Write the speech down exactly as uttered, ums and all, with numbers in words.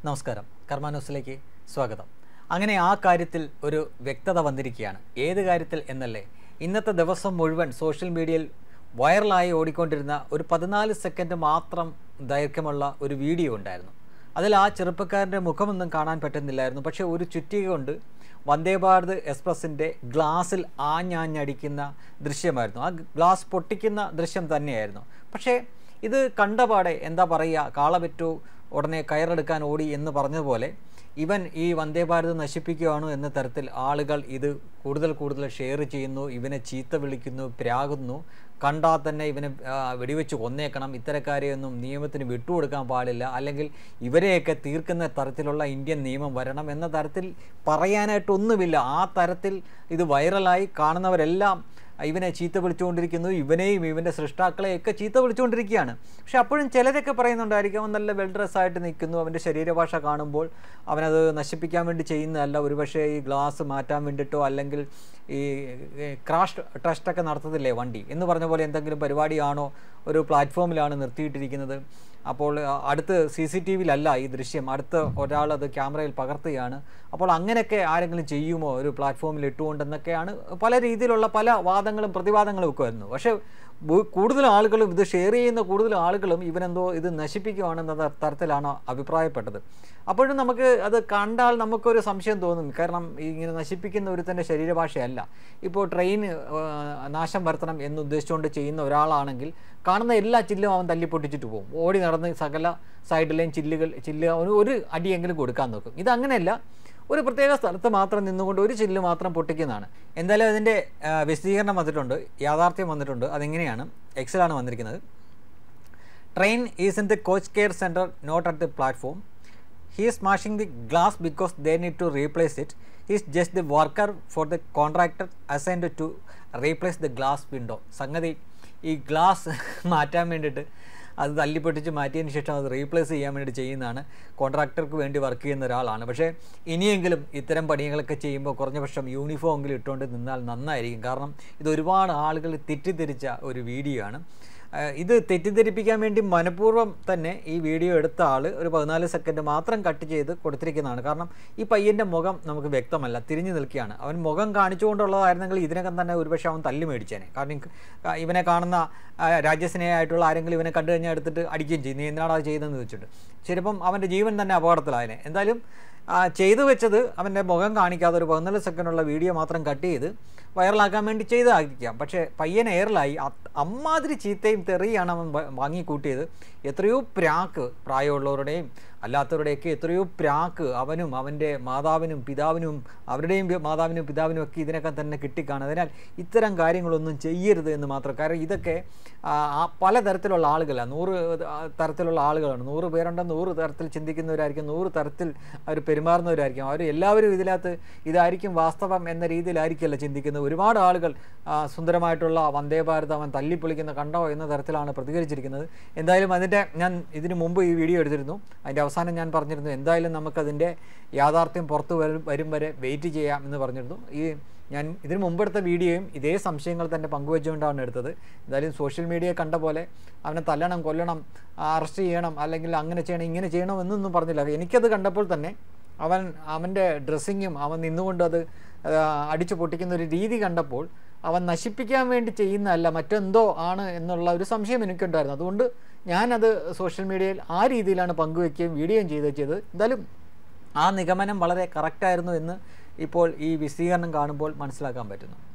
നമസ്കാരം, കർമ്മ ന്യൂസിലേക്ക് സ്വാഗതം. അങ്ങനെ ആ കാര്യത്തിൽ ഒരു വ്യക്തത വന്നിരിക്കുകയാണ്. ഏത് കാര്യത്തിൽ എന്നല്ലേ, ഇന്നത്തെ ദിവസം മുഴുവൻ സോഷ്യൽ മീഡിയയിൽ വൈറലായി ഓടിക്കൊണ്ടിരുന്ന ഒരു പതിനാല് സെക്കൻഡ് മാത്രം ദൈർഘ്യമുള്ള ഒരു വീഡിയോ ഉണ്ടായിരുന്നു. അതിൽ ആ ചെറുപ്പക്കാരൻ്റെ മുഖമൊന്നും കാണാൻ പറ്റുന്നില്ലായിരുന്നു. പക്ഷേ ഒരു ചുറ്റിക കൊണ്ട് വന്ദേ ഭാരത് എക്സ്പ്രസിൻ്റെ ഗ്ലാസ്സിൽ ആഞ്ഞാഞ്ഞടിക്കുന്ന ദൃശ്യമായിരുന്നു. ആ ഗ്ലാസ് പൊട്ടിക്കുന്ന ദൃശ്യം തന്നെയായിരുന്നു. പക്ഷേ ഇത് കണ്ടപാടെ എന്താ പറയുക, കാളപറ്റു ഉടനെ കയറെടുക്കാൻ ഓടി എന്ന് പറഞ്ഞതുപോലെ ഇവൻ ഈ വന്ദേ ഭാരത് നശിപ്പിക്കുകയാണോ എന്ന തരത്തിൽ ആളുകൾ ഇത് കൂടുതൽ കൂടുതൽ ഷെയർ ചെയ്യുന്നു, ഇവനെ ചീത്ത വിളിക്കുന്നു, പ്രാകുന്നു. കണ്ടാൽ തന്നെ ഇവനെ വെടിവെച്ച് കൊന്നേക്കണം, ഇത്തരക്കാരെയൊന്നും നിയമത്തിന് വിട്ടുകൊടുക്കാൻ പാടില്ല, അല്ലെങ്കിൽ ഇവരെയൊക്കെ തീർക്കുന്ന തരത്തിലുള്ള ഇന്ത്യൻ നിയമം വരണം എന്ന തരത്തിൽ പറയാനായിട്ടൊന്നുമില്ല. ആ തരത്തിൽ ഇത് വൈറലായി കാണുന്നവരെല്ലാം ഇവനെ ചീത്ത വിളിച്ചുകൊണ്ടിരിക്കുന്നു, ഇവനെയും ഇവൻ്റെ സൃഷ്ടാക്കളെയൊക്കെ ചീത്ത വിളിച്ചുകൊണ്ടിരിക്കുകയാണ്. പക്ഷെ അപ്പോഴും ചിലരൊക്കെ പറയുന്നുണ്ടായിരിക്കും, അവൻ നല്ല വെൽ ഡ്രസ്സായിട്ട് നിൽക്കുന്നു, അവൻ്റെ ശരീരഭാഷ കാണുമ്പോൾ അവനത് നശിപ്പിക്കാൻ വേണ്ടി ചെയ്യുന്നതല്ല, ഒരുപക്ഷെ ഈ ഗ്ലാസ് മാറ്റാൻ വേണ്ടിയിട്ടോ അല്ലെങ്കിൽ ഈ ക്രാഷ് ടെസ്റ്റൊക്കെ നടത്തത്തില്ലേ വണ്ടി എന്ന് പറഞ്ഞ പോലെ എന്തെങ്കിലും പരിപാടിയാണോ, ഒരു പ്ലാറ്റ്ഫോമിലാണ് നിർത്തിയിട്ടിരിക്കുന്നത്. അപ്പോൾ അടുത്ത് സി സി ടി വിയിലല്ല ഈ ദൃശ്യം, അടുത്ത് ഒരാൾ അത് ക്യാമറയിൽ പകർത്തുകയാണ്. അപ്പോൾ അങ്ങനെയൊക്കെ ആരെങ്കിലും ചെയ്യുമോ ഒരു പ്ലാറ്റ്ഫോമിൽ ഇട്ടുകൊണ്ടെന്നൊക്കെയാണ് പല രീതിയിലുള്ള പല വാദങ്ങളും പ്രതിവാദങ്ങളും ഒക്കെ വരുന്നു. പക്ഷേ കൂടുതൽ ആളുകളും ഇത് ഷെയർ ചെയ്യുന്ന കൂടുതൽ ആളുകളും ഇവനെന്തോ ഇത് നശിപ്പിക്കുകയാണെന്ന തരത്തിലാണ് അഭിപ്രായപ്പെട്ടത്. അപ്പോഴും നമുക്ക് അത് കണ്ടാൽ നമുക്കൊരു സംശയം തോന്നും. കാരണം ഇങ്ങനെ നശിപ്പിക്കുന്ന ഒരുത്തൻ്റെ ശരീരഭാഷയല്ല. ഇപ്പോൾ ട്രെയിൻ നാശം വരുത്തണം എന്നുദ്ദേശിച്ചുകൊണ്ട് ചെയ്യുന്ന ഒരാളാണെങ്കിൽ കാണുന്ന എല്ലാ ചില്ലും അവൻ തല്ലിപ്പൊട്ടിച്ചിട്ട് പോകും. ഓടി നടന്ന് സകല സൈഡിലെയും ചില്ലുകൾ ചില്ല് അവന് ഒരു അടിയെങ്കിലും കൊടുക്കാൻ നോക്കും. ഇതങ്ങനെയല്ല, ഒരു പ്രത്യേക സ്ഥലത്ത് മാത്രം നിന്നുകൊണ്ട് ഒരു ചില്ല് മാത്രം പൊട്ടിക്കുന്നതാണ്. എന്തായാലും അതിൻ്റെ വിശദീകരണം വന്നിട്ടുണ്ട്, യാഥാർത്ഥ്യം വന്നിട്ടുണ്ട്. അതെങ്ങനെയാണ്, എക്സിലാണ് വന്നിരിക്കുന്നത്. Train is in the coach care centre, not at the platform. He is smashing the glass because they need to replace it. He is just the worker for the contractor assigned to replace the glass window. സംഗതി ഈ glass മാറ്റാൻ വേണ്ടിയിട്ട് അത് തല്ലിപ്പൊട്ടിച്ച് മാറ്റിയതിന് ശേഷം അത് replace ചെയ്യാൻ വേണ്ടി ചെയ്യുന്നതാണ്. കോൺട്രാക്ടർക്ക് വേണ്ടി വർക്ക് ചെയ്യുന്ന ഒരാളാണ്. പക്ഷേ ഇനിയെങ്കിലും ഇത്തരം പണികളൊക്കെ ചെയ്യുമ്പോൾ കുറഞ്ഞ പക്ഷം യൂണിഫോം എങ്കിലും ഇട്ടുകൊണ്ട് നിന്നാൽ നന്നായിരിക്കും. കാരണം ഇത് ഒരുപാട് ആളുകൾ തെറ്റിദ്ധരിച്ച ഒരു വീഡിയോ ആണ്. ഇത് തെറ്റിദ്ധരിപ്പിക്കാൻ വേണ്ടി മനഃപൂർവ്വം തന്നെ ഈ വീഡിയോ എടുത്ത ആൾ ഒരു പതിനാല് സെക്കൻഡ് മാത്രം കട്ട് ചെയ്ത് കൊടുത്തിരിക്കുന്നതാണ്. കാരണം ഈ പയ്യൻ്റെ മുഖം നമുക്ക് വ്യക്തമല്ല, തിരിഞ്ഞു നിൽക്കുകയാണ്. അവൻ മുഖം കാണിച്ചുകൊണ്ടുള്ളതായിരുന്നെങ്കിൽ ഇതിനകം തന്നെ ഒരുപക്ഷെ അവൻ തല്ലി മേടിച്ചേനെ. കാരണം ഇവനെ കാണുന്ന രാജ്യസ്നേഹമായിട്ടുള്ള ആരെങ്കിലും ഇവനെ കണ്ടു കഴിഞ്ഞാൽ എടുത്തിട്ട് അടിക്കുകയും ചെയ്യും, നീ എന്താണ് അത് ചെയ്തതെന്ന് വെച്ചിട്ട് ചിലപ്പം അവൻ്റെ ജീവൻ തന്നെ അപകടത്തിലായനെ. എന്തായാലും ചെയ്തു വെച്ചത് അവൻ്റെ മുഖം കാണിക്കാതെ ഒരു പതിനാല് സെക്കൻഡുള്ള വീഡിയോ മാത്രം കട്ട് ചെയ്ത് വൈറലാക്കാൻ വേണ്ടി ചെയ്തായിരിക്കാം. പക്ഷേ പയ്യൻ എയറിലായി അമ്മാതിരി ചീത്തയും തെറിയാണ് അവൻ വാങ്ങിക്കൂട്ടിയത്. എത്രയോ പ്രാക്ക് പ്രായമുള്ളവരുടെയും അല്ലാത്തവരുടെയൊക്കെ എത്രയോ പ്രാക്ക് അവനും അവൻ്റെ മാതാവിനും പിതാവിനും അവരുടെയും മാതാവിനും പിതാവിനും ഒക്കെ ഇതിനൊക്കെ തന്നെ കിട്ടിക്കാണും. അതിനാൽ ഇത്തരം കാര്യങ്ങളൊന്നും ചെയ്യരുത് എന്ന് മാത്രം. കാരണം ഇതൊക്കെ പലതരത്തിലുള്ള ആളുകളാണ്, നൂറ് തരത്തിലുള്ള ആളുകളാണ്. നൂറ് പേരുണ്ടെന്ന് നൂറ് തരത്തിൽ ചിന്തിക്കുന്നവരായിരിക്കും, നൂറ് തരത്തിൽ അവർ പെരുമാറുന്നവരായിരിക്കും. അവർ എല്ലാവരും ഇതിനകത്ത് ഇതായിരിക്കും വാസ്തവം എന്ന രീതിയിലായിരിക്കുമല്ലോ ചിന്തിക്കുന്നത്. ഒരുപാട് ആളുകൾ സുന്ദരമായിട്ടുള്ള വന്ദേ ഭാരത് അവൻ തല്ലിപ്പൊളിക്കുന്ന കണ്ടോ എന്ന തരത്തിലാണ് പ്രതികരിച്ചിരിക്കുന്നത്. എന്തായാലും അതിൻ്റെ ഞാൻ ഇതിനു മുമ്പ് ഈ വീഡിയോ എടുത്തിരുന്നു. അതിൻ്റെ അവസാനം ഞാൻ പറഞ്ഞിരുന്നു എന്തായാലും നമുക്കതിൻ്റെ യാഥാർത്ഥ്യം പുറത്ത് വരും വരും വരെ വെയിറ്റ് ചെയ്യാം എന്ന് പറഞ്ഞിരുന്നു. ഈ ഞാൻ ഇതിന് മുമ്പെടുത്ത വീഡിയോയും ഇതേ സംശയങ്ങൾ തന്നെ പങ്കുവെച്ചുകൊണ്ടാണ് എടുത്തത്. എന്തായാലും സോഷ്യൽ മീഡിയ കണ്ട പോലെ അവനെ തല്ലണം, കൊല്ലണം, അറസ്റ്റ് ചെയ്യണം, അല്ലെങ്കിൽ അങ്ങനെ ചെയ്യണം ഇങ്ങനെ ചെയ്യണം എന്നൊന്നും പറഞ്ഞില്ല. എനിക്കത് കണ്ടപ്പോൾ തന്നെ അവൻ അവൻ്റെ ഡ്രസ്സിങ്ങും അവൻ നിന്നുകൊണ്ട് അത് അടിച്ചു പൊട്ടിക്കുന്ന ഒരു രീതി കണ്ടപ്പോൾ അവൻ നശിപ്പിക്കാൻ വേണ്ടി ചെയ്യുന്നതല്ല മറ്റെന്തോ ആണ് എന്നുള്ള ഒരു സംശയം എനിക്കുണ്ടായിരുന്നു. അതുകൊണ്ട് ഞാനത് സോഷ്യൽ മീഡിയയിൽ ആ രീതിയിലാണ് പങ്കുവയ്ക്കുകയും വീഡിയോയും ചെയ്ത് ചെയ്തത്. എന്തായാലും ആ നിഗമനം വളരെ കറക്റ്റായിരുന്നു എന്ന് ഇപ്പോൾ ഈ വിശദീകരണം കാണുമ്പോൾ മനസ്സിലാക്കാൻ പറ്റുന്നു.